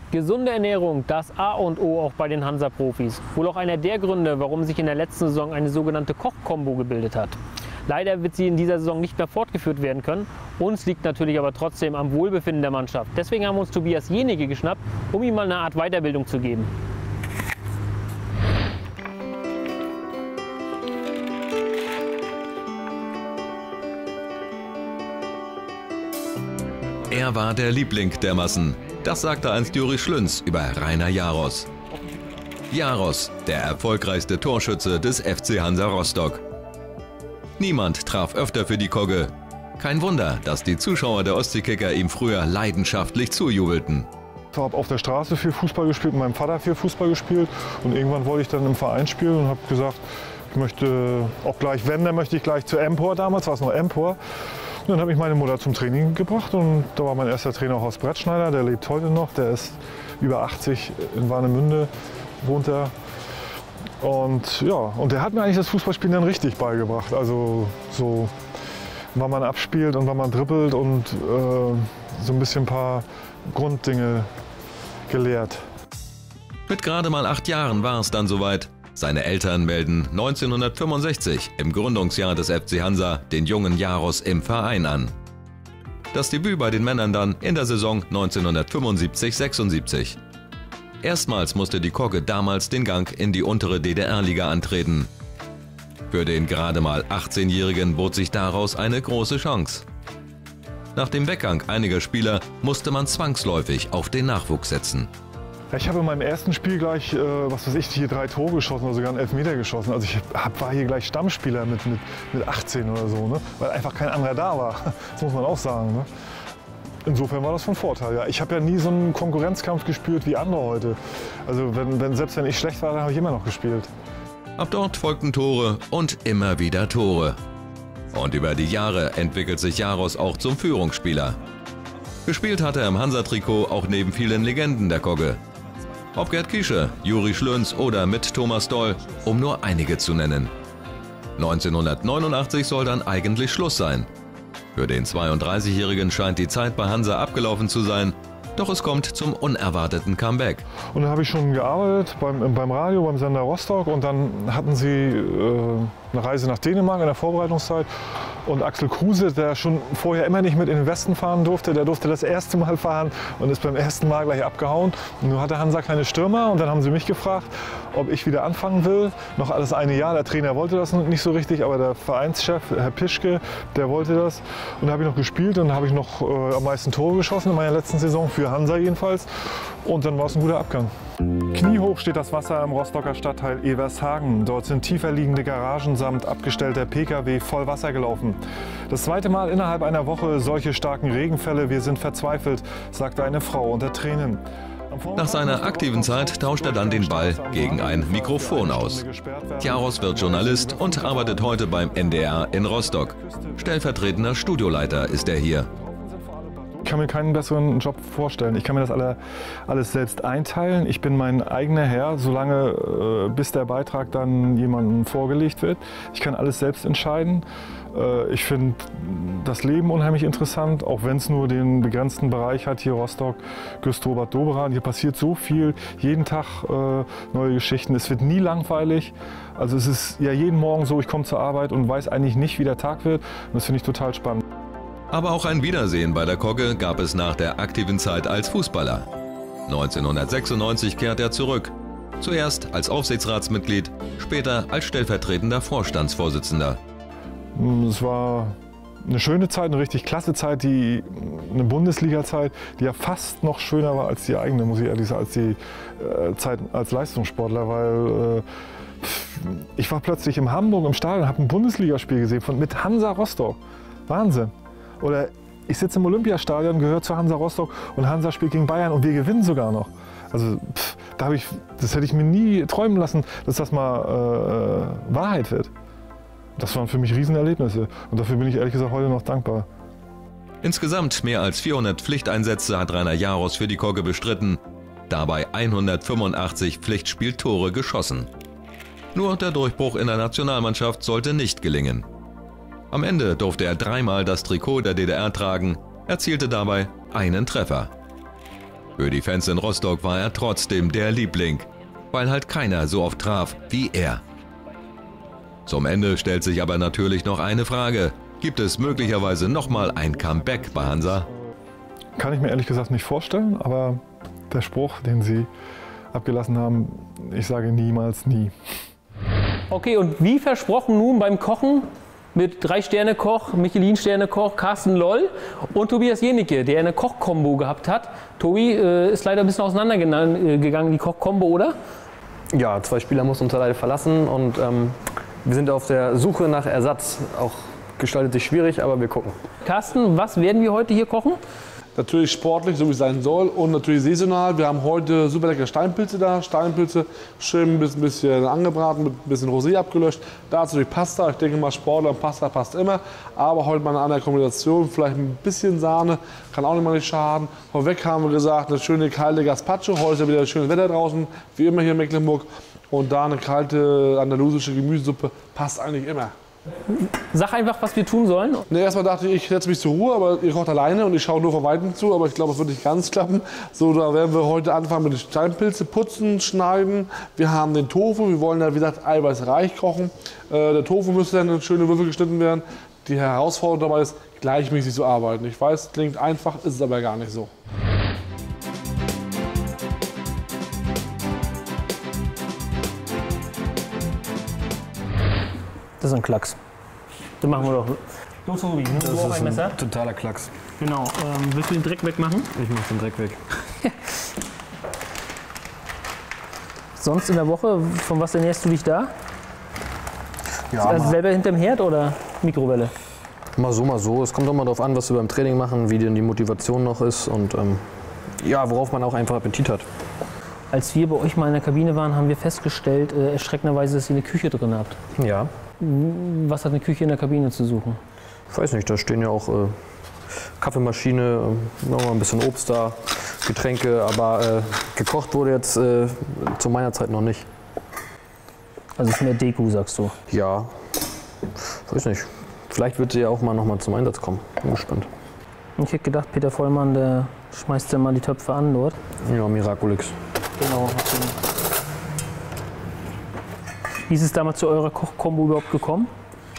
Gesunde Ernährung, das A und O auch bei den Hansa-Profis. Wohl auch einer der Gründe, warum sich in der letzten Saison eine sogenannte Koch-Kombo gebildet hat. Leider wird sie in dieser Saison nicht mehr fortgeführt werden können. Uns liegt natürlich aber trotzdem am Wohlbefinden der Mannschaft. Deswegen haben wir uns Tobias Jenige geschnappt, um ihm mal eine Art Weiterbildung zu geben. Er war der Liebling der Massen. Das sagte einst Juri Schlünz über Rainer Jaros. Jaros, der erfolgreichste Torschütze des FC Hansa Rostock. Niemand traf öfter für die Kogge. Kein Wunder, dass die Zuschauer der Ostseekicker ihm früher leidenschaftlich zujubelten. Ich habe auf der Straße viel Fußball gespielt, mit meinem Vater viel Fußball gespielt. Und irgendwann wollte ich dann im Verein spielen und habe gesagt, ich möchte auch gleich, wenn, dann möchte ich gleich zu Empor, damals war es noch Empor. Und dann habe ich meine Mutter zum Training gebracht und da war mein erster Trainer Horst Brettschneider, der lebt heute noch, der ist über 80, in Warnemünde wohnt er. Und ja, und der hat mir eigentlich das Fußballspielen dann richtig beigebracht. Also so, wann man abspielt und wann man dribbelt und so ein bisschen ein paar Grunddinge gelehrt. Mit gerade mal 8 Jahren war es dann soweit. Seine Eltern melden 1965 im Gründungsjahr des FC Hansa den jungen Jaros im Verein an. Das Debüt bei den Männern dann in der Saison 1975/76. Erstmals musste die Kogge damals den Gang in die untere DDR-Liga antreten. Für den gerade mal 18-Jährigen bot sich daraus eine große Chance. Nach dem Weggang einiger Spieler musste man zwangsläufig auf den Nachwuchs setzen. Ich habe in meinem ersten Spiel gleich, was weiß ich, hier 3 Tore geschossen oder sogar einen Elfmeter geschossen. Also ich war hier gleich Stammspieler mit 18 oder so, ne? Weil einfach kein anderer da war. Das muss man auch sagen. Ne? Insofern war das von Vorteil. Ja. Ich habe ja nie so einen Konkurrenzkampf gespürt wie andere heute. Also selbst wenn ich schlecht war, dann habe ich immer noch gespielt. Ab dort folgten Tore und immer wieder Tore. Und über die Jahre entwickelt sich Jaros auch zum Führungsspieler. Gespielt hat er im Hansa-Trikot auch neben vielen Legenden der Kogge. Ob Gerd Kiesche, Juri Schlünz oder mit Thomas Doll, um nur einige zu nennen. 1989 soll dann eigentlich Schluss sein. Für den 32-Jährigen scheint die Zeit bei Hansa abgelaufen zu sein, doch es kommt zum unerwarteten Comeback. Und da habe ich schon gearbeitet beim Radio, beim Sender Rostock und dann hatten sie eine Reise nach Dänemark in der Vorbereitungszeit. Und Axel Kruse, der schon vorher immer nicht mit in den Westen fahren durfte, der durfte das erste Mal fahren und ist beim ersten Mal gleich abgehauen. Und nun hatte Hansa keine Stürmer und dann haben sie mich gefragt, ob ich wieder anfangen will. Noch alles eine Jahr, der Trainer wollte das nicht so richtig, aber der Vereinschef, Herr Pischke, der wollte das. Und da habe ich noch gespielt und habe ich noch am meisten Tore geschossen in meiner letzten Saison, für Hansa jedenfalls. Und dann war es ein guter Abgang. Kniehoch steht das Wasser im Rostocker Stadtteil Evershagen. Dort sind tiefer liegende Garagen samt abgestellter Pkw voll Wasser gelaufen. Das zweite Mal innerhalb einer Woche solche starken Regenfälle. Wir sind verzweifelt, sagte eine Frau unter Tränen. Nach seiner aktiven Zeit tauscht er dann den Ball gegen ein Mikrofon aus. Jaros wird Journalist und arbeitet heute beim NDR in Rostock. Stellvertretender Studioleiter ist er hier. Ich kann mir keinen besseren Job vorstellen. Ich kann mir das alles selbst einteilen. Ich bin mein eigener Herr, solange bis der Beitrag dann jemandem vorgelegt wird. Ich kann alles selbst entscheiden. Ich finde das Leben unheimlich interessant, auch wenn es nur den begrenzten Bereich hat, hier Rostock, Güstrow-Bad Doberan. Hier passiert so viel, jeden Tag neue Geschichten. Es wird nie langweilig. Also es ist ja jeden Morgen so, ich komme zur Arbeit und weiß eigentlich nicht, wie der Tag wird. Und das finde ich total spannend. Aber auch ein Wiedersehen bei der Kogge gab es nach der aktiven Zeit als Fußballer. 1996 kehrt er zurück. Zuerst als Aufsichtsratsmitglied, später als stellvertretender Vorstandsvorsitzender. Es war eine schöne Zeit, eine richtig klasse Zeit, eine Bundesliga-Zeit, die ja fast noch schöner war als die eigene, muss ich ehrlich sagen, als die Zeit als Leistungssportler, weil ich war plötzlich in Hamburg im Stadion und habe ein Bundesligaspiel gesehen mit Hansa Rostock. Wahnsinn. Oder ich sitze im Olympiastadion, gehöre zu Hansa Rostock und Hansa spielt gegen Bayern und wir gewinnen sogar noch. Also das hätte ich mir nie träumen lassen, dass das mal Wahrheit wird. Das waren für mich Riesenerlebnisse und dafür bin ich ehrlich gesagt heute noch dankbar. Insgesamt mehr als 400 Pflichteinsätze hat Rainer Jaros für die Kogge bestritten, dabei 185 Pflichtspieltore geschossen. Nur der Durchbruch in der Nationalmannschaft sollte nicht gelingen. Am Ende durfte er 3-mal das Trikot der DDR tragen, erzielte dabei einen Treffer. Für die Fans in Rostock war er trotzdem der Liebling, weil halt keiner so oft traf wie er. Zum Ende stellt sich aber natürlich noch eine Frage. Gibt es möglicherweise nochmal ein Comeback bei Hansa? Kann ich mir ehrlich gesagt nicht vorstellen, aber der Spruch, den Sie abgelassen haben, ich sage niemals nie. Okay, und wie versprochen nun beim Kochen mit 3-Sterne-Koch, Michelin-Sterne-Koch, Carsten Loll und Tobias Jenicke, der eine Koch-Kombo gehabt hat. Tobi, ist leider ein bisschen auseinandergegangen, die Koch-Kombo, oder? Ja, 2 Spieler mussten uns leider verlassen und wir sind auf der Suche nach Ersatz. Auch gestaltet sich schwierig, aber wir gucken. Carsten, was werden wir heute hier kochen? Natürlich sportlich, so wie es sein soll, und natürlich saisonal. Wir haben heute super leckere Steinpilze da. Steinpilze schön ein bisschen angebraten, mit ein bisschen Rosé abgelöscht. Dazu die Pasta. Ich denke mal, Sportler und Pasta passt immer. Aber heute mal eine andere Kombination. Vielleicht ein bisschen Sahne, kann auch nicht schaden. Vorweg haben wir gesagt, eine schöne kalte Gazpacho. Heute ist ja wieder schönes Wetter draußen, wie immer hier in Mecklenburg. Und da eine kalte andalusische Gemüsesuppe passt eigentlich immer. Sag einfach, was wir tun sollen. Ne, erstmal dachte ich, ich setze mich zur Ruhe, aber ihr kocht alleine und ich schaue nur von Weitem zu. Aber ich glaube, es wird nicht ganz klappen. So, da werden wir heute anfangen mit den Steinpilze, putzen, schneiden. Wir haben den Tofu, wir wollen ja, wie gesagt, eiweißreich kochen. Der Tofu müsste dann in schöne Würfel geschnitten werden. Die Herausforderung dabei ist, gleichmäßig zu arbeiten. Ich weiß, klingt einfach, ist es aber gar nicht so. Das ist ein Klacks. Den machen wir doch. Los, Tobi, nimm du auch ein Messer? Totaler Klacks. Genau. Willst du den Dreck wegmachen? Ich mach den Dreck weg. Sonst in der Woche, von was ernährst du dich da? Ja, Also selber hinterm Herd oder Mikrowelle? mal so, mal so. Es kommt auch mal darauf an, was wir beim Training machen, wie denn die Motivation noch ist und ja, worauf man auch einfach Appetit hat. Als wir bei euch mal in der Kabine waren, haben wir festgestellt, erschreckenderweise, dass ihr eine Küche drin habt. Ja. Was hat eine Küche in der Kabine zu suchen? Ich weiß nicht, da stehen ja auch Kaffeemaschine, noch mal ein bisschen Obst da, Getränke, aber gekocht wurde jetzt zu meiner Zeit noch nicht. Also es ist mehr Deko, sagst du? Ja, weiß nicht. Vielleicht wird sie ja auch mal noch mal zum Einsatz kommen. Bin gespannt. Ich hätte gedacht, Peter Vollmann, der schmeißt ja mal die Töpfe an dort. Ja, Miraculix. Genau. Wie ist es damals zu eurer Kochkombo überhaupt gekommen?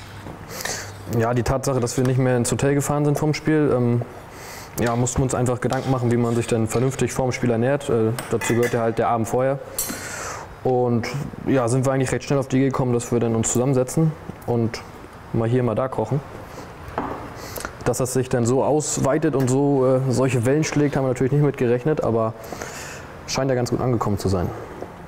Ja, die Tatsache, dass wir nicht mehr ins Hotel gefahren sind vom Spiel, ja, mussten wir uns einfach Gedanken machen, wie man sich dann vernünftig vorm Spiel ernährt. Dazu gehört ja halt der Abend vorher. Und ja, sind wir eigentlich recht schnell auf die Idee gekommen, dass wir dann uns zusammensetzen und mal hier, mal da kochen. Dass das sich dann so ausweitet und so solche Wellen schlägt, haben wir natürlich nicht mit gerechnet, aber scheint ja ganz gut angekommen zu sein.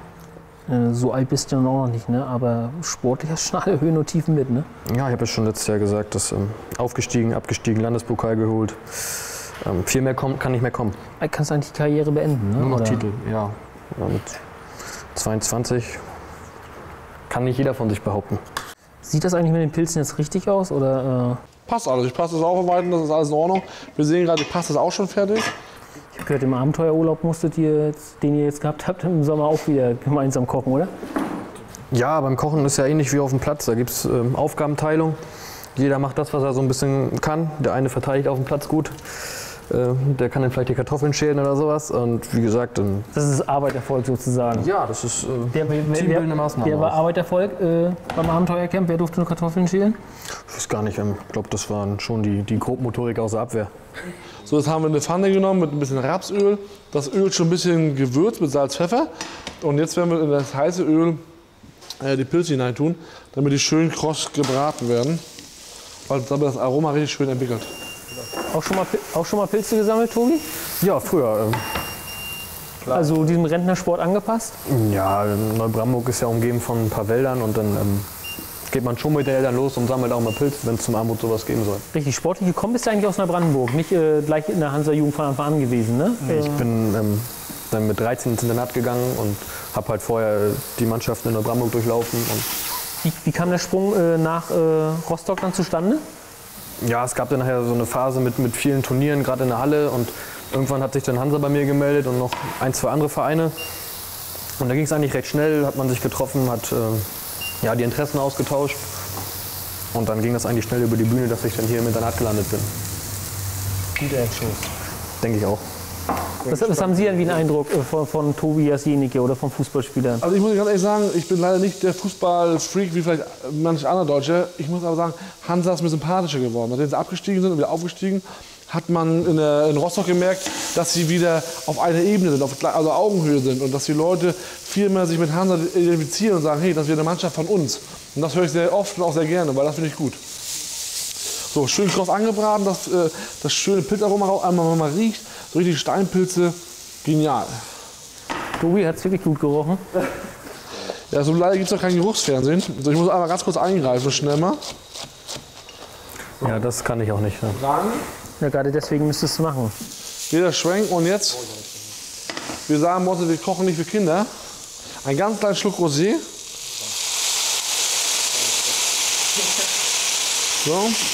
So alt bist du dann auch noch nicht, ne? Aber sportlich hast du schon alle Höhen und Tiefen mit, ne? Ja, ich habe ja schon letztes Jahr gesagt, dass aufgestiegen, abgestiegen, Landespokal geholt. Viel mehr kann nicht mehr kommen. Kannst du eigentlich die Karriere beenden, ne? Nur noch Oder? Titel, ja. Mit 22 kann nicht jeder von sich behaupten. Sieht das eigentlich mit den Pilzen jetzt richtig aus? Oder, Passt alles. Ich passe das auch weiter, das ist alles in Ordnung. Wir sehen gerade, die Paste ist auch schon fertig. Ich habe gehört, im Abenteuerurlaub musstet ihr, den ihr jetzt gehabt habt, im Sommer auch wieder gemeinsam kochen, oder? Ja, beim Kochen ist ja ähnlich wie auf dem Platz. Da gibt es Aufgabenteilung. Jeder macht das, was er so ein bisschen kann. Der eine verteidigt auf dem Platz gut. Der kann dann vielleicht die Kartoffeln schälen oder sowas. Und wie gesagt, Das ist Arbeiterfolg sozusagen. ja, das ist Teambildende teambildende Maßnahme. Wer war auch. Arbeiterfolg beim Abenteuercamp? Wer durfte nur Kartoffeln schälen? Ich weiß gar nicht. Ich glaube, das waren schon die Grobmotorik aus der Abwehr. So, jetzt haben wir eine Pfanne genommen mit ein bisschen Rapsöl. Das Öl schon ein bisschen gewürzt mit Salz, Pfeffer. Und jetzt werden wir in das heiße Öl die Pilze hineintun, damit die schön kross gebraten werden. Weil damit das Aroma richtig schön entwickelt. Auch schon mal Pilze gesammelt, Tobi? Ja, früher. Also diesem Rentnersport angepasst? Ja, Neubrandenburg ist ja umgeben von ein paar Wäldern und dann geht man schon mit den Eltern los und sammelt auch mal Pilze, wenn es zum Armut sowas geben soll. Richtig, sportlich gekommen bist du eigentlich aus Neubrandenburg, nicht gleich in der Hansa-Jugend von Anfang an gewesen, ne? Ich bin dann mit 13 ins Internat gegangen und habe halt vorher die Mannschaften in Neubrandenburg durchlaufen. Und Wie kam der Sprung nach Rostock dann zustande? ja, es gab dann nachher so eine Phase mit vielen Turnieren, gerade in der Halle. Und irgendwann hat sich dann Hansa bei mir gemeldet und noch ein, zwei andere Vereine. Und da ging es eigentlich recht schnell, hat man sich getroffen, hat ja, die Interessen ausgetauscht. Und dann ging das eigentlich schnell über die Bühne, dass ich dann hier im Internat gelandet bin. Guter Entschluss. Denke ich auch. Was haben Sie denn wie einen Eindruck von Tobias Jenicke oder vom Fußballspieler? Also ich muss ganz ehrlich sagen, ich bin leider nicht der Fußballfreak wie vielleicht manche andere Deutsche. Ich muss aber sagen, Hansa ist mir sympathischer geworden. Nachdem sie abgestiegen sind und wieder aufgestiegen, hat man in Rostock gemerkt, dass sie wieder auf einer Ebene sind, also Augenhöhe sind und dass die Leute viel mehr sich mit Hansa identifizieren und sagen, hey, das ist wieder eine Mannschaft von uns. Und das höre ich sehr oft und auch sehr gerne, weil das finde ich gut. So, schön kross angebraten, das schöne Pilzaroma einmal mal riecht, so richtig Steinpilze, genial. Tobi, hat es wirklich gut gerochen? Ja, so leider gibt es doch kein Geruchsfernsehen. Also ich muss einmal ganz kurz eingreifen, schnell mal. Ja, das kann ich auch nicht. Ne? Ja, gerade deswegen müsstest du es machen. Wieder schwenken und jetzt, wir sagen uns, wir kochen nicht für Kinder. Ein ganz kleinen Schluck Rosé. So.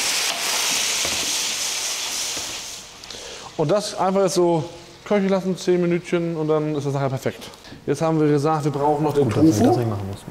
Und das einfach jetzt so köcheln lassen, 10 Minütchen und dann ist das nachher perfekt. Jetzt haben wir gesagt, wir brauchen noch den Tofu. Das nicht machen mussten.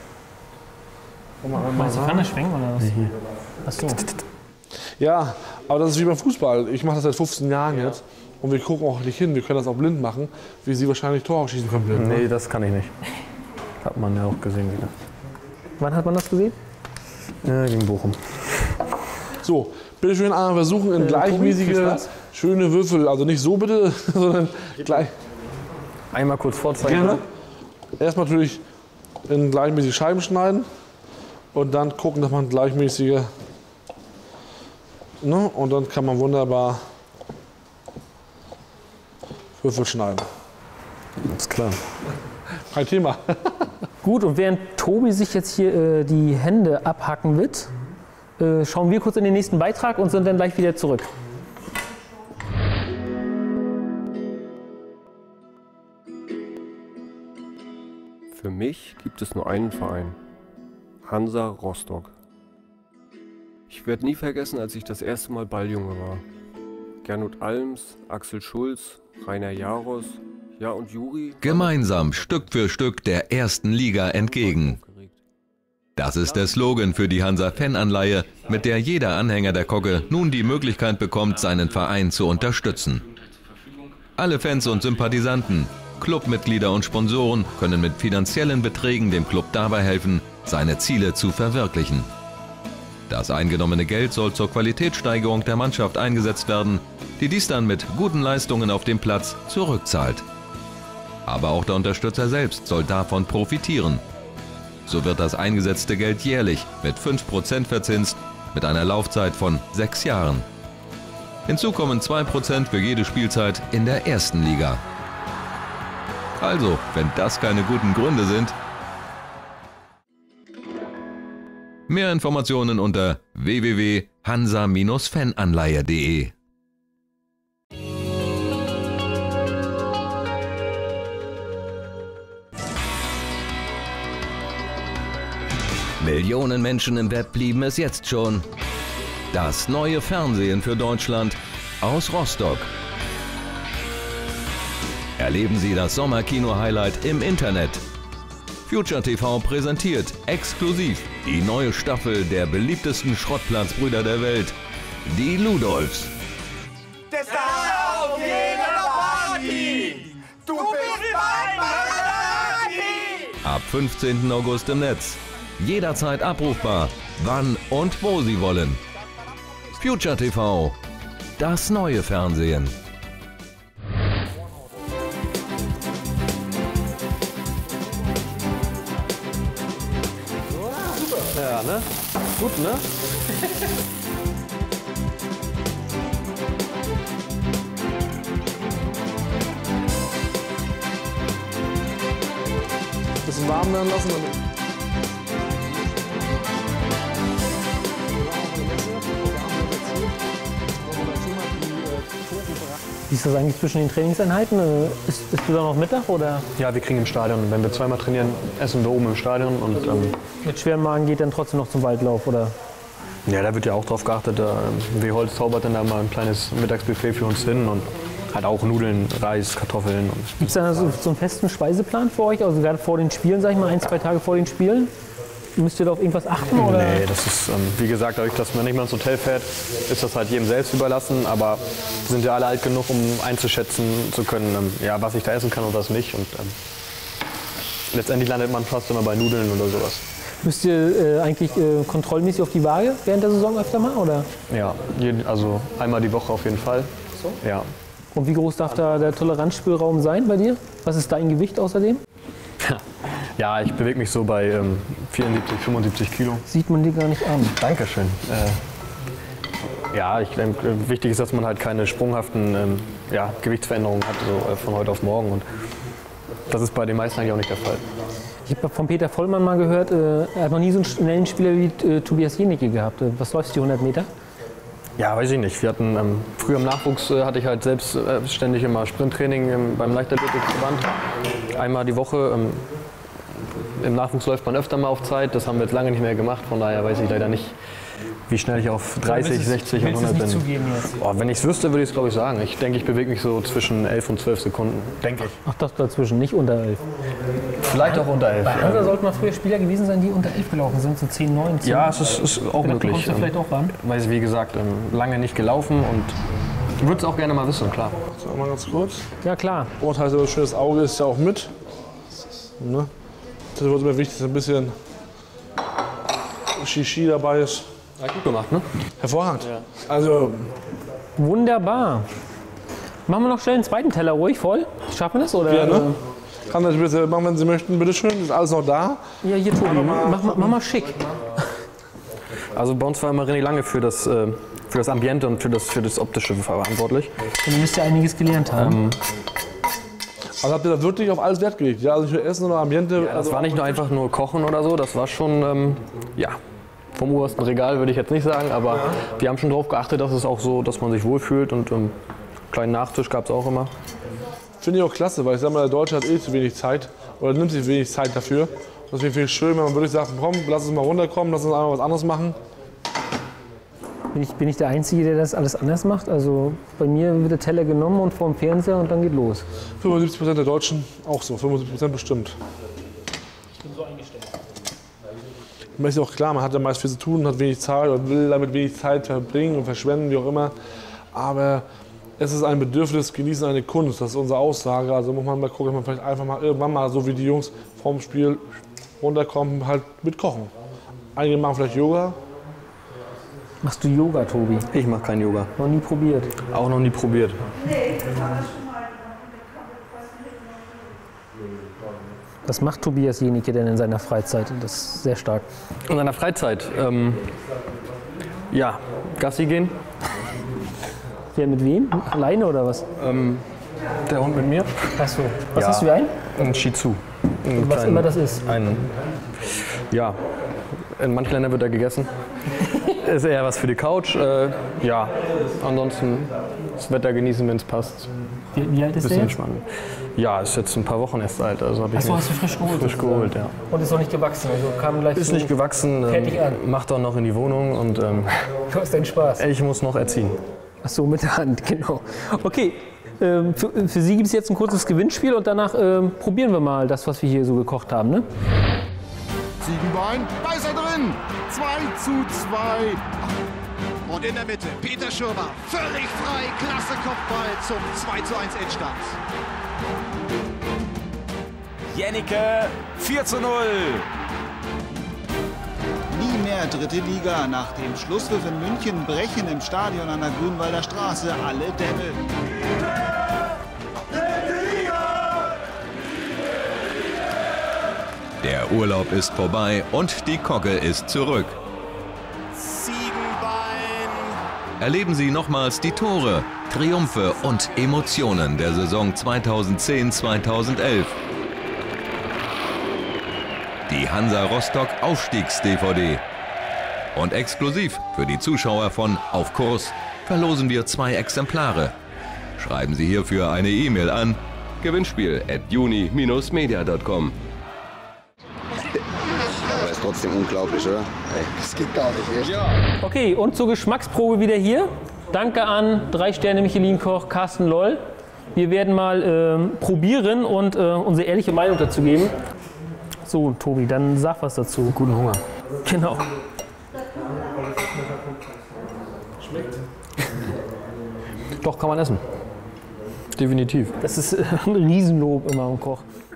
Meinst du, kann das schwenken oder was? Ach so. Ja, aber das ist wie beim Fußball. Ich mache das seit 15 Jahren jetzt. Und wir gucken auch nicht hin. Wir können das auch blind machen, wie Sie wahrscheinlich Tore schießen können blind. Nee, das kann ich nicht. Hat man ja auch gesehen wieder. Wann hat man das gesehen? Ja, gegen Bochum. So, bitte schön einmal versuchen in gleichmäßige, schöne Würfel. Also nicht so bitte, sondern gleich. Einmal kurz vorzeigen. Gerne. Erstmal natürlich in gleichmäßige Scheiben schneiden. Und dann gucken, dass man gleichmäßige. Ne? Und dann kann man wunderbar Würfel schneiden. Ist klar. Kein Thema. Gut, und während Tobi sich jetzt hier die Hände abhacken wird, schauen wir kurz in den nächsten Beitrag und sind dann gleich wieder zurück. Für mich gibt es nur einen Verein. Hansa Rostock. Ich werde nie vergessen, als ich das erste Mal Balljunge war. Gernot Alms, Axel Schulz, Rainer Jaros, ja und Juri. Gemeinsam Stück für Stück der ersten Liga entgegen. Das ist der Slogan für die Hansa-Fananleihe, mit der jeder Anhänger der Kogge nun die Möglichkeit bekommt, seinen Verein zu unterstützen. Alle Fans und Sympathisanten, Clubmitglieder und Sponsoren können mit finanziellen Beträgen dem Club dabei helfen, seine Ziele zu verwirklichen. Das eingenommene Geld soll zur Qualitätssteigerung der Mannschaft eingesetzt werden, die dies dann mit guten Leistungen auf dem Platz zurückzahlt. Aber auch der Unterstützer selbst soll davon profitieren. So wird das eingesetzte Geld jährlich mit 5% verzinst, mit einer Laufzeit von 6 Jahren. Hinzu kommen 2% für jede Spielzeit in der ersten Liga. Also, wenn das keine guten Gründe sind. Mehr Informationen unter www.hansa-fananleihe.de. Millionen Menschen im Web lieben es jetzt schon. Das neue Fernsehen für Deutschland aus Rostock. Erleben Sie das Sommerkino-Highlight im Internet. Future TV präsentiert exklusiv die neue Staffel der beliebtesten Schrottplatzbrüder der Welt, die Ludolfs. Der Star auf jeder Party! Du bist mein Party! Ab 15. August im Netz. Jederzeit abrufbar, wann und wo Sie wollen. Future TV, das neue Fernsehen. Ja, ne? Gut, ne? Bisschen warm werden lassen. Wie ist das eigentlich zwischen den Trainingseinheiten? Ist du da noch Mittag oder? Ja, wir kriegen im Stadion. Wenn wir zweimal trainieren, essen wir oben im Stadion. Und, Mit schwerem Magen geht dann trotzdem noch zum Waldlauf, oder? ja, da wird ja auch drauf geachtet. W-Holz zaubert dann da mal ein kleines Mittagsbuffet für uns hin und hat auch Nudeln, Reis, Kartoffeln. Gibt es da so einen festen Speiseplan für euch? Also gerade vor den Spielen, sag ich mal, 1, 2 Tage vor den Spielen? Müsst ihr da auf irgendwas achten? Oder? Nee, das ist, wie gesagt, dadurch, dass man nicht mal ins Hotel fährt, ist das halt jedem selbst überlassen. Aber wir sind ja alle alt genug, um einzuschätzen zu können, ja, was ich da essen kann und was nicht. Und letztendlich landet man fast immer bei Nudeln oder sowas. Müsst ihr eigentlich kontrollmäßig auf die Waage während der Saison öfter mal? Oder? Ja, also einmal die Woche auf jeden Fall. So? Ja. Und wie groß darf da der Toleranzspielraum sein bei dir? Was ist dein Gewicht außerdem? Ja, ich bewege mich so bei 74, 75 Kilo. Sieht man dir gar nicht an. Dankeschön. Ja, ich denke, wichtig ist, dass man halt keine sprunghaften Gewichtsveränderungen hat, so von heute auf morgen. Und das ist bei den meisten eigentlich auch nicht der Fall. Ich habe von Peter Vollmann mal gehört, er hat noch nie so einen schnellen Spieler wie Tobias Jenicke gehabt. Was läufst du die 100 Meter? Ja, weiß ich nicht. Wir hatten früher im Nachwuchs hatte ich halt selbst ständig immer Sprinttraining beim Leichtathletikverband. Einmal die Woche. Im Nachwuchs läuft man öfter mal auf Zeit. Das haben wir jetzt lange nicht mehr gemacht. Von daher weiß ich leider nicht, wie schnell ich auf 30, 60 und 100 bin. Oh, wenn ich es wüsste, würde ich es glaube ich sagen. Ich denke, ich bewege mich so zwischen 11 und 12 Sekunden. Denke ich. Ach, das dazwischen, nicht unter 11. Vielleicht auch unter 11. Bei Hansa sollten mal früher Spieler gewesen sein, die unter 11 gelaufen sind, so 10, 9, 10. Ja, es ist auch möglich. Kommst du vielleicht auch ran? Weil wie gesagt, lange nicht gelaufen und würde es auch gerne mal wissen, klar. So, mal ganz kurz. Ja, klar. Und heißt aber, schönes Auge ist ja auch mit. Ne? Das wird mir wichtig, dass ein bisschen Shishi dabei ist. Ja, gut gemacht, ne? Hervorragend. Ja. Also, Wunderbar. Machen wir noch schnell einen zweiten Teller ruhig voll? Schaffen wir das? Oder? ja, ne? Kann das bitte machen, wenn Sie möchten, bitteschön. Ist alles noch da. Ja, hier, Tobi, mach mal schick. Also bei uns war immer René Lange für das Ambiente und für das Optische verantwortlich. Und ihr müsst ja einiges gelernt haben. Also habt ihr da wirklich auf alles Wert gelegt? Ja, also nicht nur Essen oder Ambiente? Ja, das war nicht nur einfach nur Kochen oder so, das war schon, vom obersten Regal würde ich jetzt nicht sagen, aber wir haben schon darauf geachtet, dass es auch so, dass man sich wohlfühlt und einen kleinen Nachtisch gab es auch immer. Finde ich auch klasse, weil ich sage mal, der Deutsche hat eh zu wenig Zeit oder nimmt sich wenig Zeit dafür. Deswegen finde ich es schön, wenn man wirklich sagt, komm, lass uns mal runterkommen, lass uns einmal was anderes machen. Bin ich der Einzige, der das alles anders macht? Also bei mir wird der Teller genommen und vorm Fernseher und dann geht los. 75% der Deutschen auch so, 75% bestimmt. Ich bin so eingestellt. Man ist ja auch klar, man hat ja meist viel zu tun, hat wenig Zeit und will damit wenig Zeit verbringen und verschwenden, wie auch immer. Aber es ist ein Bedürfnis, genießen eine Kunst, das ist unsere Aussage. Also muss man mal gucken, dass man vielleicht einfach mal irgendwann mal, so wie die Jungs vorm Spiel runterkommen, halt mit kochen. Einige machen vielleicht Yoga. Machst du Yoga, Tobi? Ich mache kein Yoga. Noch nie probiert? Auch noch nie probiert. Was macht Tobias Jenicke denn in seiner Freizeit? Das ist sehr stark. In seiner Freizeit? Gassi gehen. Wer mit wem? Alleine oder was? Der Hund mit mir. Achso. Was hast du für einen? Ein Shih Tzu. Was immer das ist. In manchen Ländern wird er gegessen. Ist eher was für die Couch. Ansonsten das Wetter genießen, wenn es passt. Wie alt ist Bisschen der? entspannen. Ja, ist jetzt ein paar Wochen erst alt. Also habe ich Achso, hast du frisch geholt? frisch geholt, ja. Und ist noch nicht gewachsen? Also kam gleich Ist so nicht gewachsen, fertig an. macht auch noch in die Wohnung und Du hast deinen Spaß. ich muss noch erziehen. Achso, mit der Hand, genau. Okay, für Sie gibt es jetzt ein kurzes Gewinnspiel und danach probieren wir mal das, was wir hier so gekocht haben. Ne? Ziegenbein, da ist er drin. 2:2. Und in der Mitte Peter Schirmer, völlig frei, klasse Kopfball zum 2:1 Endstand. Jenicke 4:0. Nie mehr dritte Liga. Nach dem Schlusspfiff in München brechen im Stadion an der Grünwalder Straße alle Dämme. Der Urlaub ist vorbei und die Kogge ist zurück. Ziegenbein. Erleben Sie nochmals die Tore, Triumphe und Emotionen der Saison 2010/2011. Die Hansa Rostock Aufstiegs-DVD. Und exklusiv für die Zuschauer von Auf Kurs verlosen wir 2 Exemplare. Schreiben Sie hierfür eine E-Mail an gewinnspiel@juni-media.com. Aber ist trotzdem unglaublich, oder? Ey, das geht gar nicht, echt? Okay, und zur Geschmacksprobe wieder hier. Danke an 3-Sterne-Michelin-Koch Carsten Loll. Wir werden mal probieren und unsere ehrliche Meinung dazu geben. So, Tobi, dann sag was dazu. Guten Hunger. Genau. Schmeckt. Doch, kann man essen. Definitiv. Das ist ein Riesenlob immer am Koch.